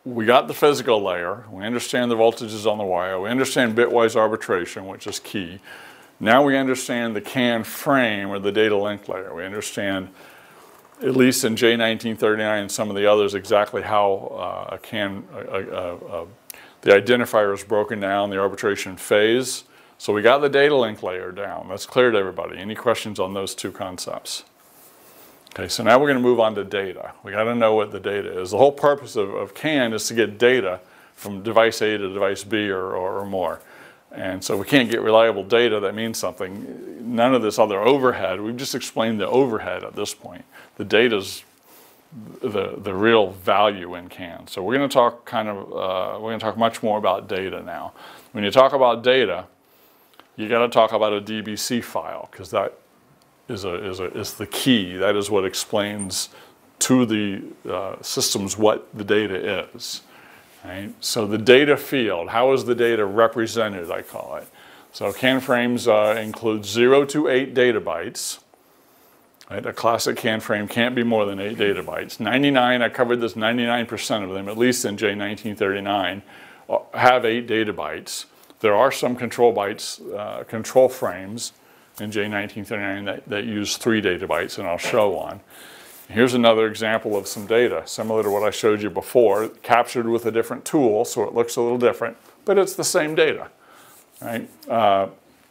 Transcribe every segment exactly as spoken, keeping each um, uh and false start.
we got the physical layer. We understand the voltages on the wire. We understand bitwise arbitration, which is key. Now we understand the C A N frame, or the data link layer. We understand, at least in J nineteen thirty-nine and some of the others, exactly how uh, a C A N, uh, uh, uh, the identifier is broken down, the arbitration phase. So we got the data link layer down. That's clear to everybody. Any questions on those two concepts? Okay, so now we're going to move on to data. We got to know what the data is. The whole purpose of, of C A N is to get data from device A to device B or, or, or more. And so we can't get reliable data that means something. None of this other overhead. We've just explained the overhead at this point. The data's the, the real value in C A N. So we're going to talk kind of, uh, we're going to talk much more about data now. When you talk about data, you got to talk about a D B C file, because that is, a, is, a, is the key. That is what explains to the uh, systems what the data is. Right? So the data field, how is the data represented, I call it. So C A N frames uh, include zero to eight data bytes. Right? A classic C A N frame can't be more than eight data bytes. ninety-nine, I covered this, ninety-nine percent of them, at least in J nineteen thirty-nine, have eight data bytes. There are some control bytes, uh, control frames in J nineteen thirty-nine that, that use three data bytes, and I'll show one. Here's another example of some data, similar to what I showed you before, captured with a different tool, so it looks a little different, but it's the same data. Right? Uh,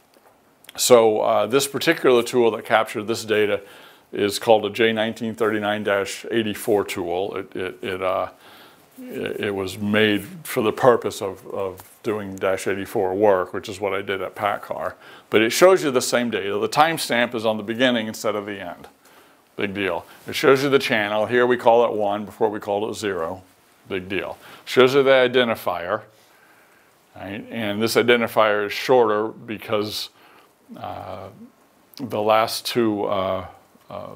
so uh, this particular tool that captured this data is called a J nineteen thirty-nine dash eighty-four tool. It, it, it, uh, it, it was made for the purpose of, of doing dash eighty-four work, which is what I did at PACCAR. But it shows you the same data. The timestamp is on the beginning instead of the end. Big deal. It shows you the channel. Here we call it one, before we called it zero. Big deal. Shows you the identifier. Right? And this identifier is shorter because uh, the last two uh, uh,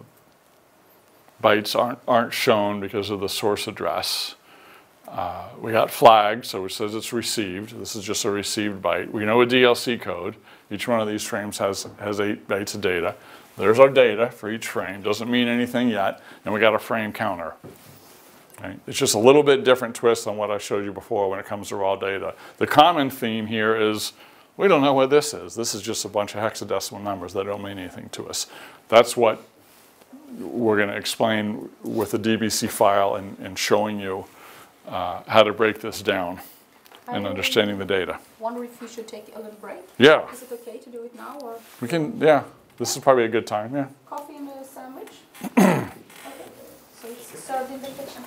bytes aren't, aren't shown because of the source address. Uh, we got flagged, so it says it's received. This is just a received byte. We know a D L C code. Each one of these frames has, has eight bytes of data. There's our data for each frame. Doesn't mean anything yet. And we got a frame counter. Right? It's just a little bit different twist on what I showed you before when it comes to raw data. The common theme here is we don't know what this is. This is just a bunch of hexadecimal numbers that don't mean anything to us. That's what we're going to explain with the D B C file and, and showing you uh, how to break this down and understanding the data. I wonder if we should take a little break. Yeah. Is it okay to do it now? Or? We can, yeah. This is probably a good time, yeah. Coffee and a sandwich? Okay. So it's served in the kitchen.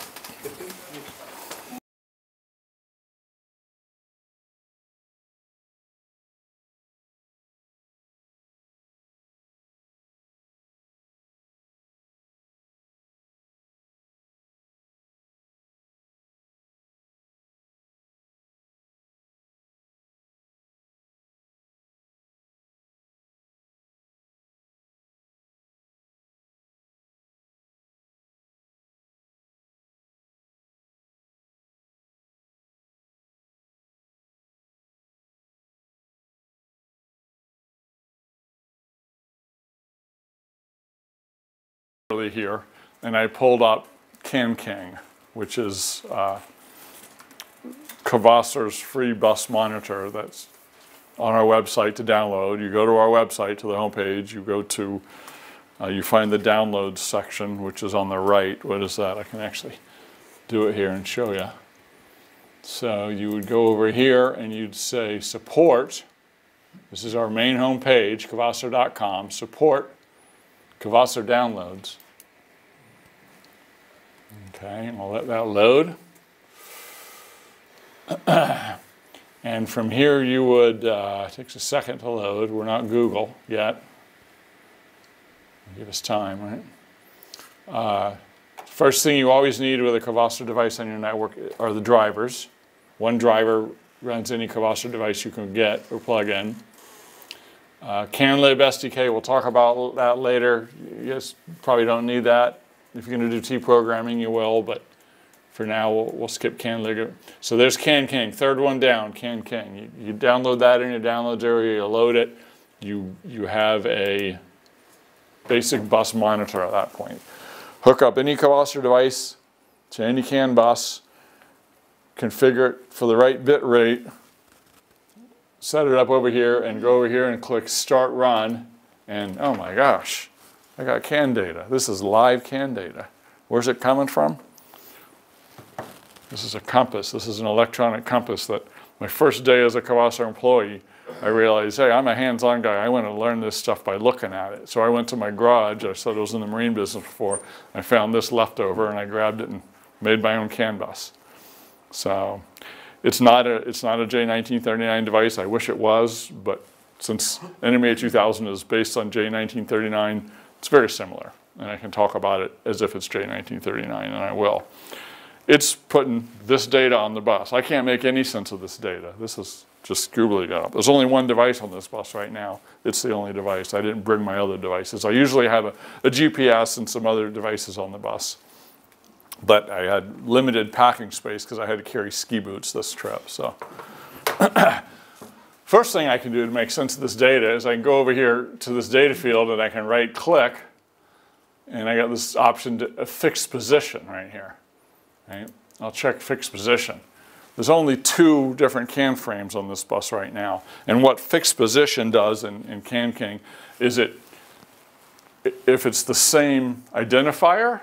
Here, and I pulled up CanKing, which is uh, Kvasir's free bus monitor that's on our website to download. You go to our website, to the home page, you go to, uh, you find the downloads section, which is on the right. What is that? I can actually do it here and show you. So you would go over here and you'd say support. This is our main home page, Kvasir dot com, support Kvasir downloads. Okay, and we'll let that load. And from here you would, uh, it takes a second to load. We're not Google yet. Give us time, right? Uh, first thing you always need with a Kvasir device on your network are the drivers. One driver runs any Kvasir device you can get or plug in. Uh, CanLib S D K, we'll talk about that later. You just probably don't need that. If you're going to do T programming, you will, but for now, we'll, we'll skip CanLib. So there's CanKing, third one down, CanKing. You, you download that in your downloads area, you load it, you, you have a basic bus monitor at that point. Hook up any Kvasir device to any CAN bus, configure it for the right bit rate, set it up over here, and go over here and click Start Run, and oh my gosh, I got C A N data. This is live C A N data. Where's it coming from? This is a compass. This is an electronic compass that my first day as a Kvasir employee, I realized, hey, I'm a hands-on guy. I want to learn this stuff by looking at it. So I went to my garage. I said I was in the marine business before. I found this leftover, and I grabbed it and made my own C A N bus. So it's not a, it's not a J nineteen thirty-nine device. I wish it was, but since N M A two thousand is based on J nineteen thirty-nine, it's very similar. And I can talk about it as if it's J nineteen thirty-nine, and I will. It's putting this data on the bus. I can't make any sense of this data. This is just scribbling up. There's only one device on this bus right now. It's the only device. I didn't bring my other devices. I usually have a, a G P S and some other devices on the bus. But I had limited packing space because I had to carry ski boots this trip. So first thing I can do to make sense of this data is I can go over here to this data field and I can right click, and I got this option to a fixed position right here. Right? I'll check fixed position. There's only two different C A N frames on this bus right now. And what fixed position does in, in C A N King is it, if it's the same identifier,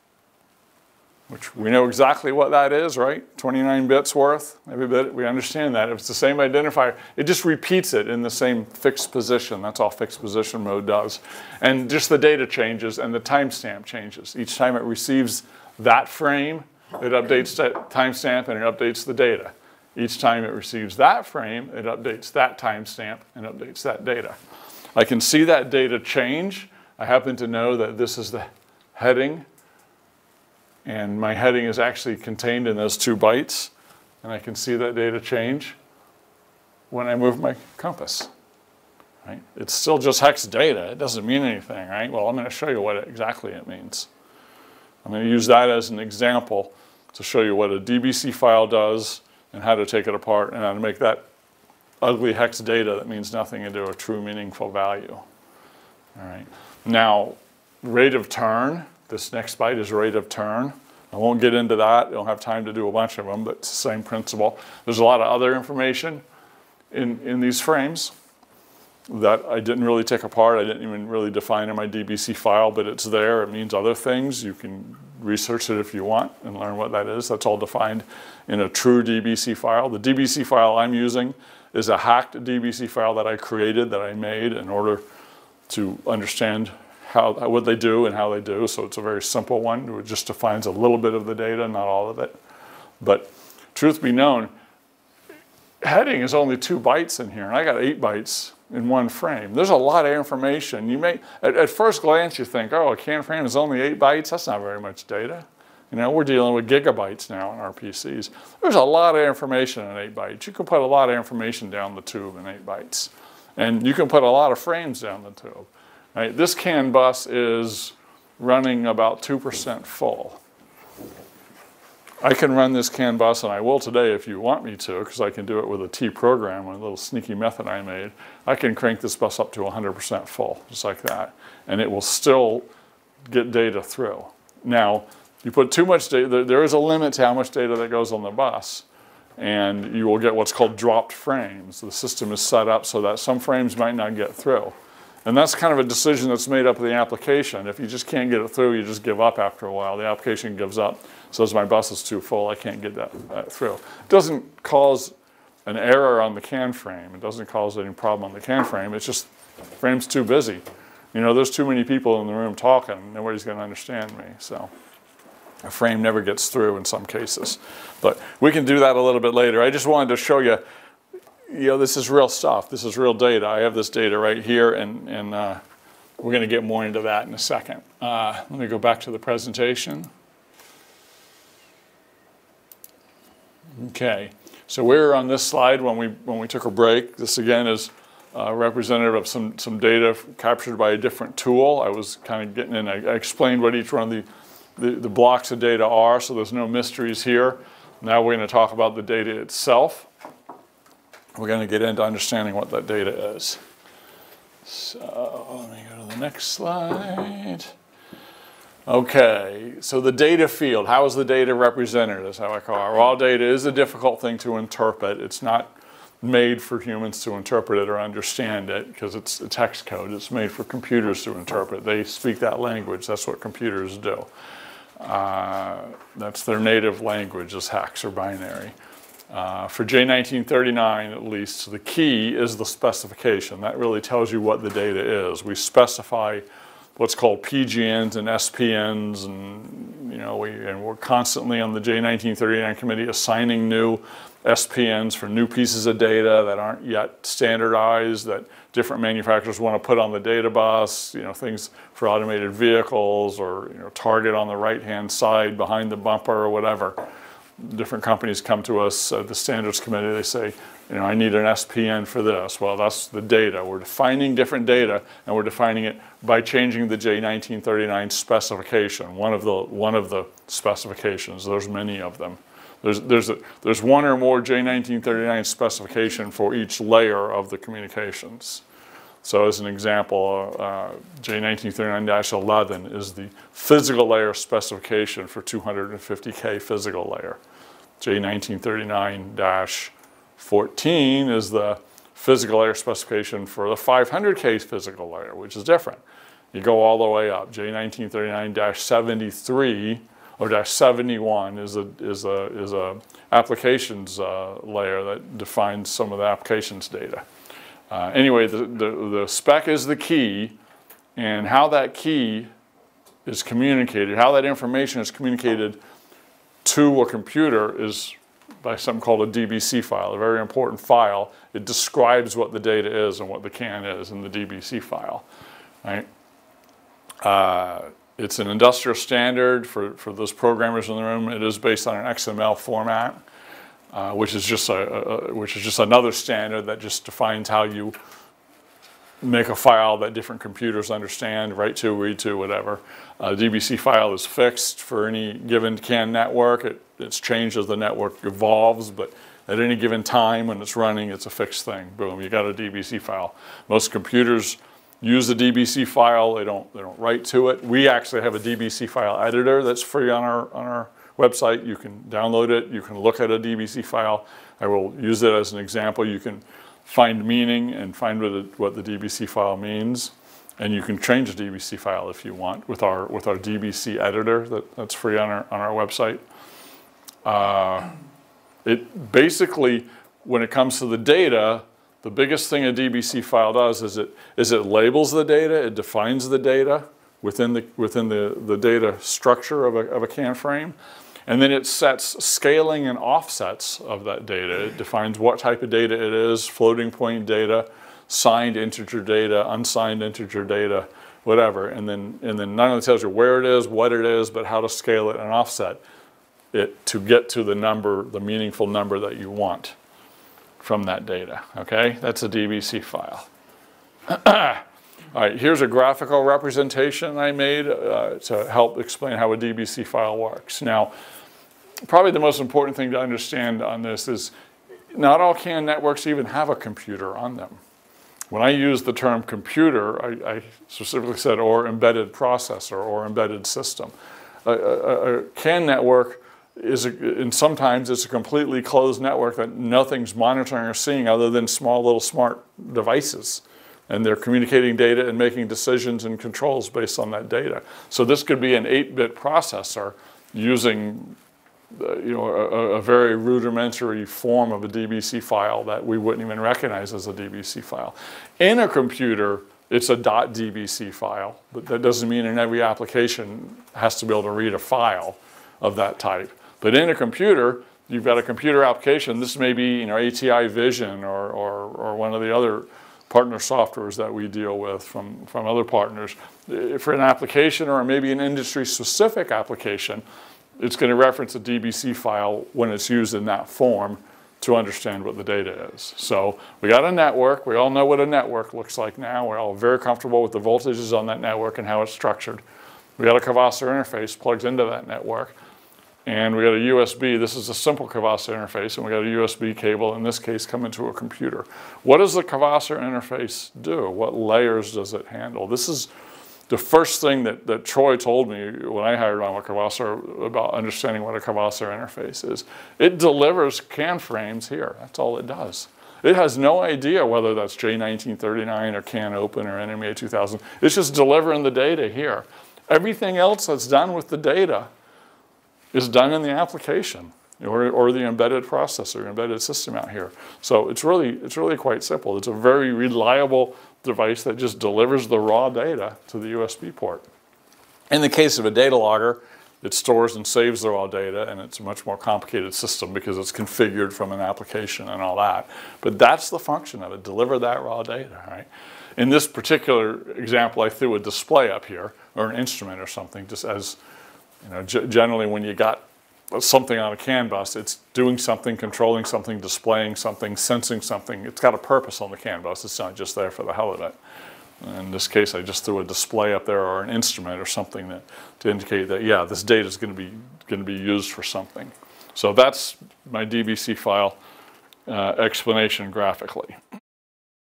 which we know exactly what that is, right? twenty-nine bits worth, every bit, we understand that. If it's the same identifier, it just repeats it in the same fixed position. That's all fixed position mode does. And just the data changes and the timestamp changes. Each time it receives that frame, it updates that timestamp and it updates the data. Each time it receives that frame, it updates that timestamp and updates that data. I can see that data change. I happen to know that this is the heading, and my heading is actually contained in those two bytes, and I can see that data change when I move my compass. Right? It's still just hex data. It doesn't mean anything, right? Well, I'm going to show you what it, exactly it means. I'm going to use that as an example to show you what a D B C file does and how to take it apart and how to make that ugly hex data that means nothing into a true meaningful value. All right. Now, rate of turn. This next byte is rate of turn. I won't get into that. I don't have time to do a bunch of them, but it's the same principle. There's a lot of other information in, in these frames that I didn't really take apart. I didn't even really define in my D B C file, but it's there. It means other things. You can research it if you want and learn what that is. That's all defined in a true D B C file. The D B C file I'm using is a hacked D B C file that I created, that I made in order to understand how, what they do and how they do. So it's a very simple one. It just defines a little bit of the data, not all of it. But truth be known, heading is only two bytes in here, and I got eight bytes in one frame. There's a lot of information. You may, at, at first glance, you think, oh, a C A N frame is only eight bytes. That's not very much data. You know, we're dealing with gigabytes now in our P Cs. There's a lot of information in eight bytes. You can put a lot of information down the tube in eight bytes. And you can put a lot of frames down the tube. Right? This C A N bus is running about two percent full. I can run this C A N bus, and I will today if you want me to, because I can do it with a T program, a little sneaky method I made. I can crank this bus up to one hundred percent full, just like that, and it will still get data through. Now, you put too much data, there is a limit to how much data that goes on the bus, and you will get what's called dropped frames. The system is set up so that some frames might not get through. And that's kind of a decision that's made up of the application. If you just can't get it through, you just give up after a while. The application gives up. Says my bus is too full, I can't get that, that through. It doesn't cause an error on the C A N frame. It doesn't cause any problem on the C A N frame. It's just the frame's too busy. You know, there's too many people in the room talking. Nobody's going to understand me. So a frame never gets through in some cases. But we can do that a little bit later. I just wanted to show you, you know, this is real stuff. This is real data. I have this data right here, and, and uh, we're going to get more into that in a second. Uh, let me go back to the presentation. Okay, so we were on this slide when we, when we took a break. This, again, is uh, representative of some, some data captured by a different tool. I was kind of getting in, I, I explained what each one of the, the, the blocks of data are, so there's no mysteries here. Now we're going to talk about the data itself. We're going to get into understanding what that data is. So let me go to the next slide. Okay, so the data field, how is the data represented is how I call it. Raw data is a difficult thing to interpret. It's not made for humans to interpret it or understand it because it's a text code. It's made for computers to interpret. They speak that language. That's what computers do. Uh, that's their native language, is hex or binary. Uh, for J nineteen thirty-nine, at least, the key is the specification. That really tells you what the data is. We specify what's called P G Ns and S P Ns, and you know, we and we're constantly on the J nineteen thirty-nine committee assigning new S P Ns for new pieces of data that aren't yet standardized, that different manufacturers want to put on the data bus. You know, things for automated vehicles, or you know, target on the right-hand side behind the bumper or whatever. Different companies come to us at the standards committee. They say, you know, I need an S P N for this. Well, that's the data. We're defining different data, and we're defining it by changing the J nineteen thirty-nine specification. One of the one of the specifications. There's many of them. There's there's a, there's one or more J nineteen thirty-nine specification for each layer of the communications. So, as an example, uh, J nineteen thirty-nine dash eleven is the physical layer specification for two hundred fifty K physical layer. J nineteen thirty-nine dash fourteen is the physical layer specification for the five hundred K physical layer, which is different. You go all the way up. J nineteen thirty-nine dash seventy-three or dash seventy-one is a is a is a applications uh, layer that defines some of the applications data. Uh, anyway, the, the the spec is the key, and how that key is communicated, how that information is communicated to a computer is by something called a D B C file, a very important file. It describes what the data is and what the C A N is in the D B C file, right? Uh, it's an industrial standard for, for those programmers in the room. It is based on an X M L format, uh, which is just a, a which is just another standard that just defines how you make a file that different computers understand, write to, read to, whatever. A D B C file is fixed for any given C A N network. It, it's changed as the network evolves, but at any given time when it's running, it's a fixed thing. Boom, you got a D B C file. Most computers use the D B C file. They don't, they don't write to it. We actually have a D B C file editor that's free on our, on our website. You can download it. You can look at a D B C file. I will use it as an example. You can find meaning and find what, it, what the D B C file means. And you can change the D B C file if you want with our, with our D B C editor that, that's free on our, on our website. Uh, it basically, when it comes to the data, the biggest thing a D B C file does is it, is it labels the data, it defines the data within the, within the, the data structure of a, of a C A N frame. And then it sets scaling and offsets of that data. It defines what type of data it is, floating point data, signed integer data, unsigned integer data, whatever. And then, and then not only tells you where it is, what it is, but how to scale it and offset it to get to the number, the meaningful number that you want from that data, okay? That's a D B C file. All right, here's a graphical representation I made uh, to help explain how a D B C file works. Now, probably the most important thing to understand on this is not all C A N networks even have a computer on them. When I use the term computer, I, I specifically said or embedded processor or embedded system. A, a, a C A N network is, a, and sometimes it's a completely closed network that nothing's monitoring or seeing other than small little smart devices. And they're communicating data and making decisions and controls based on that data. So this could be an eight bit processor using uh, you know, a, a very rudimentary form of a D B C file that we wouldn't even recognize as a D B C file. In a computer, it's a .dbc file, but that doesn't mean in every application has to be able to read a file of that type. But in a computer, you've got a computer application. This may be, you know, A T I Vision or, or, or one of the other partner softwares that we deal with from, from other partners. For an application or maybe an industry-specific application, it's going to reference a D B C file when it's used in that form to understand what the data is. So we got a network. We all know what a network looks like now. We're all very comfortable with the voltages on that network and how it's structured. We got a Kvasir interface plugged into that network. And we got a U S B. This is a simple Kvasir interface, and we got a U S B cable, in this case, coming to a computer. What does the Kvasir interface do? What layers does it handle? This is the first thing that, that Troy told me when I hired on with Kvaser about understanding what a Kvaser interface is, it delivers CAN frames here. That's all it does. It has no idea whether that's J nineteen thirty-nine or CAN Open or N M E A two thousand. It's just delivering the data here. Everything else that's done with the data is done in the application or, or the embedded processor, embedded system out here. So it's really, it's really quite simple. It's a very reliable device that just delivers the raw data to the U S B port. In the case of a data logger, it stores and saves the raw data, and it's a much more complicated system because it's configured from an application and all that. But that's the function of it, deliver that raw data, right? In this particular example, I threw a display up here, or an instrument or something, just as, you know, generally when you got something on a CAN bus, it's doing something, controlling something, displaying something, sensing something. It's got a purpose on the CAN bus. It's not just there for the hell of it. In this case, I just threw a display up there or an instrument or something that, to indicate that, yeah, this data is going to be going to be used for something. So that's my D B C file uh, explanation graphically.